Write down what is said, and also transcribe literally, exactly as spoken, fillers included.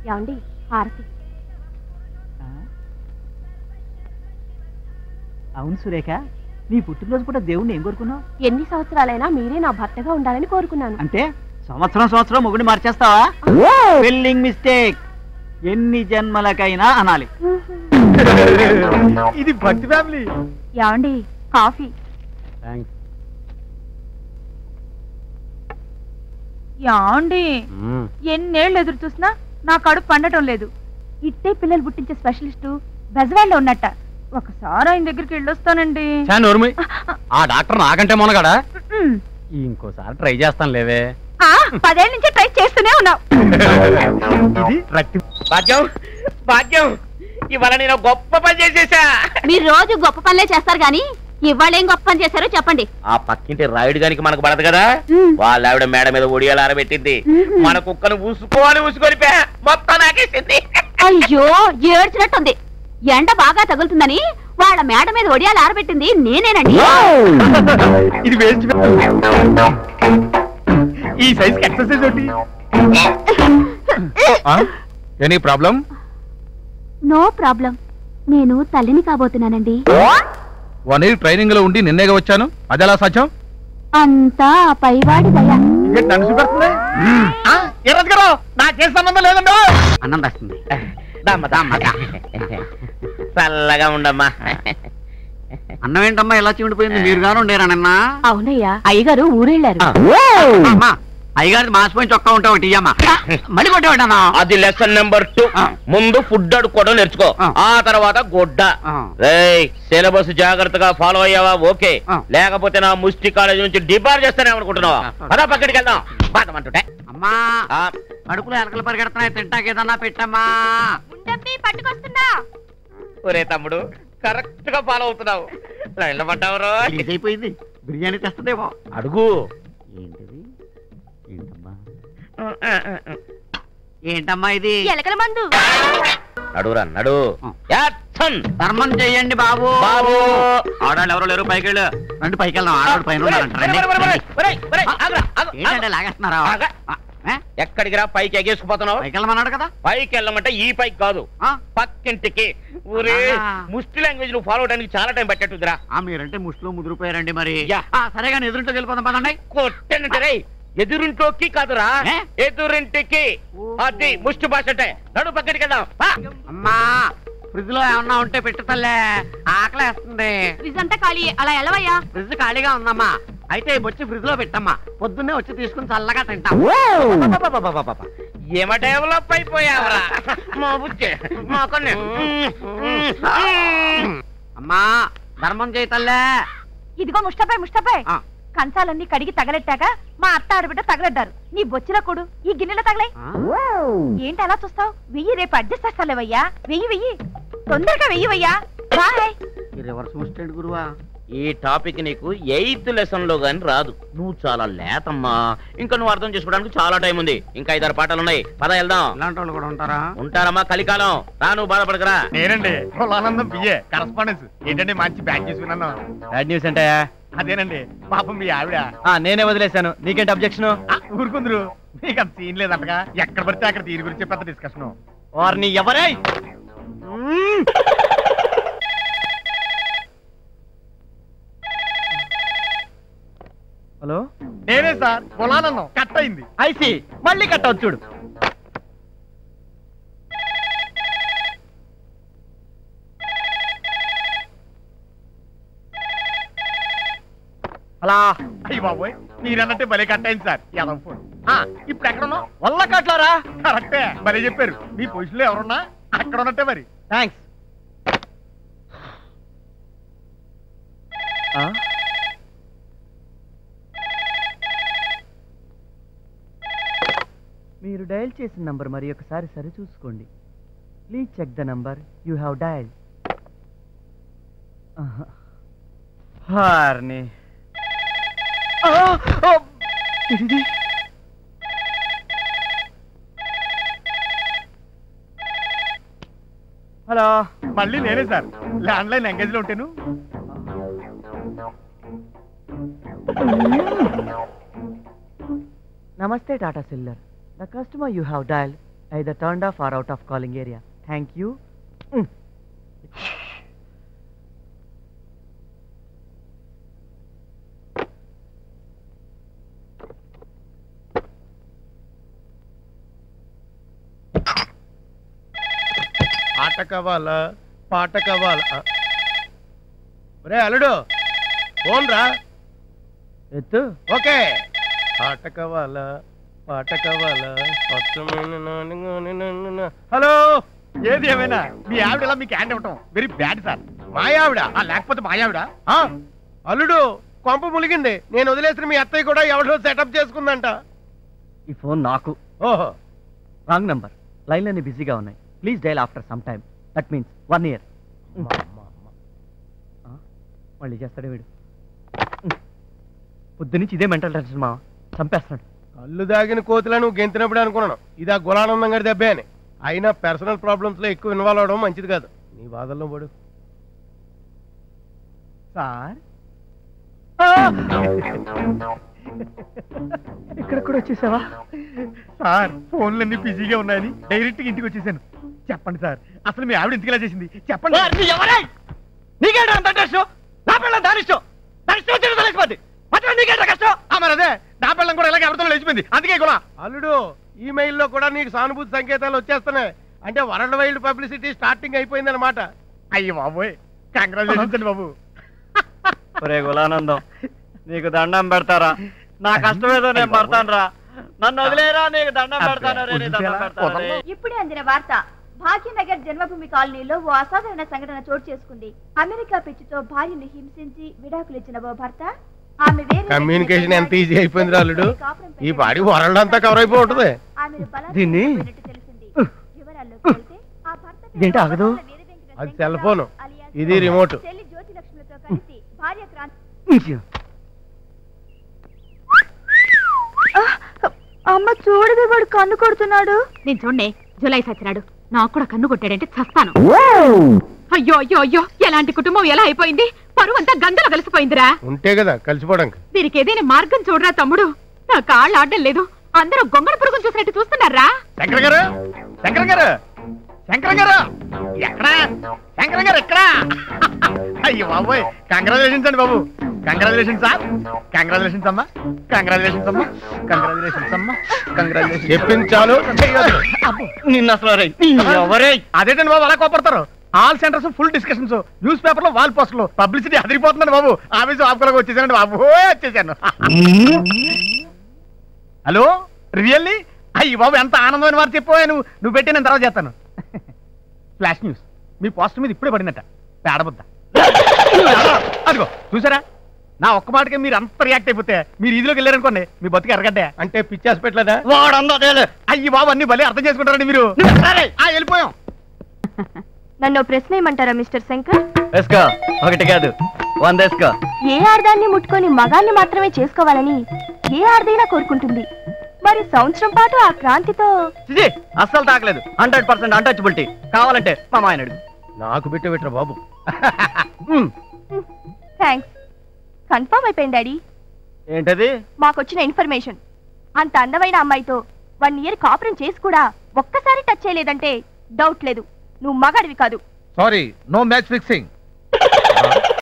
ఏమండి హారతి. అవును సురేఖ, నీ పుట్టినరోజు కూడా దేవుణ్ణి ఏం కోరుకున్నావు? ఎన్ని సంవత్సరాలైనా మీరే నా భర్తగా ఉండాలని కోరుకున్నాను. అంటే సంవత్సరం సంవత్సరం మొగుడిని మార్చేస్తావా? Spelling mistake. ఎన్ని జన్మలకైనా అనాలి. ఇది భక్తి ఫ్యామిలీ. ఏమండి కాఫీ. ఏమండి ఎన్నేళ్ళు ఎదురు చూసినా నా కడుపు పండటం లేదు. ఇట్టే పిల్లలు పుట్టించే స్పెషలిస్టు బెజవాడలో ఉన్నట్ట. ఒకసారి ఆయన దగ్గరికి వెళ్ళొస్తానండి. ఆ డాక్టర్ నాకంటే మొనగాడా? ఇంకోసారి ట్రై చేస్తాను లేవే. పదేళ్ళ నుంచి ట్రై చేస్తూనే ఉన్నావు. భాగ్యం భాగ్యం, ఇవాళ నేను గొప్ప పని చేసేసా. మీరు రోజు గొప్ప పనులే చేస్తారు గాని ఇవాళ ఏం గొప్ప పని చేశారో చెప్పండి. ఆ పక్కింటి రాయుడు గానికి మనకు పడదు కదా, వాళ్ళ ఆవిడ మేడ మీద ఒడియాలు ఆరబెట్టింది. మన కుక్కను ఊసుకోవాలి ఊసుకొలిపా, మొత్తం నాకేసింది. అయ్యో ఏడ్చినట్టుంది. ఎండ బాగా తగులుతుందని వాళ్ళ మేడ మీద ఒడియాలు ఆరబెట్టింది నేనేనండి. ఇది వేస్ట్. ఈ సైజ్ ఎక్సర్సైజ్ ఒకటి. Any problem? No problem. నేను తల్లిని కాబోతున్నానండి. వన్ ఇయర్ ట్రైనింగ్ లో ఉండి నిన్నేగా వచ్చాను, అదెలా సాధ్యం? అంతా పైవాడి దయ. నన్ను చూపెడుతుంది. నాకే సంబంధం లేదండి. అన్నం వస్తుంది. చల్లగా ఉండమ్మా. అన్నం ఏంటమ్మా ఎలా చిమిడిపోయింది? మీరు గాను ఉండేరా నిన్న? అవునయ్యా, అయ్యగారు ఊరెళ్ళారు. అయ్యగారి మాసిపోయిన చొక్కా ఉంటా ఒకటి ఇయ్యమ్మా. మళ్ళీ కొట్టేవాడన్నా. అది లెసన్ నెంబర్ టూ. ముందు ఫుడ్ అడుక్కోవడం నేర్చుకో, ఆ తర్వాత గుడ్డ. రేయ్ సిలబస్ జాగ్రత్తగా ఫాలో అయ్యావా? ఓకే, లేకపోతే నా ముష్టి కాలేజ్ నుంచి డిబార్ చేస్తానే అనుకుంటున్నావా? అదా పక్కడికి వెళ్దాం. బాధమంటుంటే అమ్మా కడుపులో ఎలకలు పరిగెడుతున్నాయి, తింటాకేదన్నా పెట్టమ్మా. పట్టుకొస్తున్నా. ఒరే తమ్ముడు, కరెక్ట్ గా ఫాలో అవుతున్నావు. వెళ్ళమంటావు? అయిపోయింది. బిర్యానీ తెస్తుందేమో. అడుగు. ఏంటిది? ఏంటమ్మా ఏంటమ్మా ఇది? ఎలకల మందు. నడురా నడు. ధర్మం చెయ్యండి బాబు. బాబు ఆడాళ్ళు ఎవరో లేరు, పైకి వెళ్ళు. రండి పైకి వెళ్దాం. ఆడాడు పైన ఏంటంటే లాగేస్తున్నారా? ఎక్కడికి రా? పైకి ఎగేసుకుపోతున్నావు. పైకి వెళ్ళమన్నాడు కదా. పైకి వెళ్ళమంటే ఈ పైకి కాదు, పక్కింటికి. ఊరే ముష్టి లాంగ్వేజ్ నువ్వు ఫాలో అవడానికి చాలా టైం పట్టేట్టుదిరా. మీరంటే ముష్టిలో ముదిరిపోయారండి. మరి సరే కానీ ఎదురుంటే వెళ్ళిపోదాం పదండి. కొట్టేనంటే రే, ఎదురింటోకి కాదురా, ఎదురింటికి. అది ముష్టి భాష అంటే. నడు పక్కడికి వెళ్దాం. అమ్మా ఫ్రిడ్జ్ లో ఏమన్నా ఉంటే పెట్టు తల్లే, ఆకలేస్తుంది. ఫ్రిడ్జ్ అంతా ఖాళీ, అలా ఎలవయ్యా. ఫ్రిడ్జ్ ఖాళీగా ఉందమ్మా. అయితే వచ్చి ఫ్రిడ్జ్ లో పెట్టమ్మా, పొద్దున్నే వచ్చి తీసుకుని చల్లగా తింటాం. ఏమ డెవలప్ అయిపోయావరా మా బుచ్చే. అమ్మా ధర్మం చేయి తల్లే. ఇదిగో ముష్టపై ముష్టపై కంచాలన్నీ కడిగి తగలెట్టాక మా అత్త ఆడబిడ్డ తగలడ్డారు. నీ బొచ్చిన కొడు ఈ గిన్నెలో తగలై. ఏంటి అలా చూస్తావు? వెయ్యి, రేపు అడ్జస్ట్ చేస్తాలేవయ్యా. వెయ్యి వెయ్యి, తొందరగా వెయ్యివయ్యా. బాయ్. రివర్స్ ముస్టేడ్ గురువా. ఈ టాపిక్ నీకు ఎయిత్ లెసన్ లో గాని రాదు. నువ్వు చాలా లేతమ్మా. ఇంకా నువ్వు అర్థం చేసుకోవడానికి చాలా టైం ఉంది. ఇంకా ఐదారు పాటలు ఉన్నాయి, పద వెళ్దాం. ఇలాంటి వాళ్ళు కూడా ఉంటారా? ఉంటారమ్మా, కలికాలం. రా, నువ్వు బాధపడకరా. నేనండి ఆనందం బిఏ కరస్పాండెన్స్. ఏంటండి మంచి బ్యాక్ చేసుకున్నాను. బ్యాడ్ న్యూస్ అంటే అదేనండి, పాపం మీ ఆవిడ. నేనే వదిలేశాను, నీకేంటి అబ్జెక్షన్? ఊరుకుందరు, నీకు అంత సీన్ లేదంటగా. ఎక్కడ పడితే అక్కడ దీని గురించి పెద్ద డిస్కషన్. వారిని ఎవరై హలో, నేనే సార్. పొలానన్నాం కట్ అయింది. ఐసి మళ్ళీ కట్ అవుతుంది చూడు. అలా అయ్యి బాబోయ్, మీరన్నట్టే భలే కట్ అయింది సార్. యాదవ్ ఫోన్. ఇప్పుడు ఎక్కడున్నా? వల్ల కట్లారా. కరెక్టే, భలే చెప్పారు. మీ పొజిషన్ లో ఎవరున్నా అక్కడ ఉన్నట్టే మరి. థ్యాంక్స్. మీరు డయల్ చేసిన నంబర్ మరి ఒకసారి సరి చూసుకోండి. Please check the number you have dialled. హార్ని హలో, మళ్ళీ నేనే సార్. ల్యాండ్ లైన్ ఎంగేజ్ లో ఉంటాను. నమస్తే Tata cellular. The customer you have dialed either turned off or out of calling area. Thank you. Mm. ఆట కావాలా పాట కావాలా రే అల్లుడు ఫోన్ రా ఎత్తు. ఓకే ఆట కావాలా పాట కావాలా హలో ఏది ఏమైనా మీ ఆవిడ ఇలా మీకు హ్యాండ్ ఇవ్వటం వెరీ బ్యాడ్ సార్ మా ఆవిడ లేకపోతే మా ఆవిడ అల్లుడు కొంప ములిగింది నేను వదిలేసిన మీ అత్తయ్య కూడా ఎవడో సెటప్ చేసుకుందంట ఈ ఫోన్ నాకు. ఓహో రాంగ్ నంబర్. లైన్లన్నీ బిజీగా ఉన్నాయి. Please dial after some time. That means one year. మళ్ళీ చేస్తాడే వీడు. పొద్దు నుంచి ఇదే మెంటల్ టెన్షన్ మా చంపేస్తాడు. కళ్ళు దాగిన కోతులను నువ్వు గెంతినప్పుడు అనుకున్నాను ఇదా గులానందం గారి దెబ్బే అని. అయినా పర్సనల్ ప్రాబ్లమ్స్ లో ఎక్కువ ఇన్వాల్వ్ అవడం మంచిది కాదు. నీ బాధల్లో పడు. సార్ ఇక్కడ కూడా వచ్చేసావా? సార్ ఫోన్లన్నీ బిజీగా ఉన్నాయని డైరెక్ట్ గా ఇంటికి వచ్చేసాను. చెప్పండి సార్ అసలు మీ ఆవిడ ఇంటికి ఇలా చేసింది చెప్పండి. నీకేంటి అంత ఇంట్రెస్ట్? నా పిల్లలు దాని ఇష్టం. దాని ఇష్టం వచ్చిన తెలిసిపోద్ది. మాత్రం నీకేంట కష్టం? మరి అదే నా పిల్లం కూడా ఇలాగే ఎవరితో లేచిపోయింది అందుకే కూడా. అల్లుడు ఈమెయిల్లో కూడా నీకు సానుభూతి సంకేతాలు వచ్చేస్తున్నాయి. అంటే వరల్డ్ వైల్డ్ పబ్లిసిటీ స్టార్టింగ్ అయిపోయింది అనమాట. అయ్యో బాబోయ్ కంగ్రాచులేషన్స్ అండి బాబు. ఒరే గులానందం నీకు దండం పెడతారా? నా కష్టమేదో నేను పడతాను రా. నన్ను వదిలేరా నీకు దండం పెడతాను. ఇప్పుడే అందిన వార్త. భాగ్యనగర్ జన్మభూమి కాలనీలో ఓ అసాధారణ సంఘటన చోటు చేసుకుంది. అమెరికా పిచ్చితో భార్యను హింసించి విడాకులిచ్చిన ఓ భర్త ఆమె కమ్యూనికేషన్ ఎంత ఈజీ అయిపోయింది రాలుడు. ఈ పాడి వరల్డ్ అంతా కవర్ అయిపోయి ఉంటుంది. దీన్ని ఇదేంటి ఆగదు? అది సెల్ ఫోన్, ఇది రిమోట్. భార్య క్రాంతి అమ్మ చూడవే వాడు కన్ను కొడుతున్నాడు. నేను చూడండి జులై సచ్చినాడు నాకు కూడా కన్ను కొట్టాడంటే చస్తాను. అయ్యో అయ్యో అయ్యో ఎలాంటి కుటుంబం ఎలా అయిపోయింది. పరువు అంతా గంగలో కలిసిపోయిందిరా. ఉంటే కదా కలిసిపోవడానికి. దీనికి ఏదైనా మార్గం చూడరా తమ్ముడు. నా కాళ్ళు ఆడడం లేదు. అందరూ గొంగళ పురుగును చూసినట్టు చూస్తున్నారా? శంకర్ గారు శంకర్ గారు శంకర్ గారు ఎక్కడా? శంకర్ గారు ఎక్కడా? అయ్యో బాబోయ్ కంగ్రాచులేషన్స్ అండి బాబు. Congratulations sir. కంగ్రాచులేషన్స్ అమ్మా. కంగ్రాచులేషన్స్ అమ్మా. కంగ్రాచులేషన్స్ అమ్మా. కంగ్రాచులేషన్స్ చెప్పించాలు. నిన్న అసలు ఎవరే అదేంటండి బాబు అలా కోపడతారు? All centres full discussions, news paper లో వాల్ పోస్టర్లు, పబ్లిసిటీ అదిరిపోతుందండి బాబు. ఆఫీసు ఆపుకోలేక వచ్చేసానండి బాబు. వచ్చేసాను. Hello really? అయ్యి బాబు ఎంత ఆనందమైన వారు చెప్పావు. నువ్వు నువ్వు పెట్టి నేను తర్వాత చేస్తాను. ఫ్లాష్ న్యూస్ మీ పోస్టర్ మీద ఇప్పుడే పడిందట. పేడబుద్ద అదిగో చూసారా? నా ఒక్క మాటకే మీరు అంత రియాక్ట్ అయిపోతే మీరు ఇదిలోకి వెళ్ళారనుకోండి మీ బతికి ఎరగడ్డే. అంటే పిచ్చి హాస్పిటల్ అయ్యి బాబు అన్ని భలే అర్థం చేసుకుంటారండి మీరు. వెళ్ళిపోయాం. నన్ను ప్రశ్న ఏమంటారా మిస్టర్ శంకర్? వేసుకో. ఒకటి కాదు వంద వేసుకో. ఏ ఆర్దాన్ని ముట్టుకొని మగాన్ని మాత్రమే చేసుకోవాలని ఏ ఆర్దైనా కోరుకుంటుంది. మరి సంవత్సరం పాటు ఆ క్రాంతితో అస్సలు తాకలేదు. Hundred percent untouchability. కావాలంటే మా మాయన అడుగు. నాకు బిట్ట బిట్ర బాబు. థ్యాంక్స్. కన్ఫర్మ్ అయిపోయింది డాడీ. ఏంటది? మాకొచ్చిన ఇన్ఫర్మేషన్. అంత అందమైన అమ్మాయితో వన్ ఇయర్ కాపురం చేసి కూడా ఒక్కసారి టచ్ చేయలేదంటే డౌట్ లేదు నువ్వు మగాడివి కాదు. Sorry no match fixing.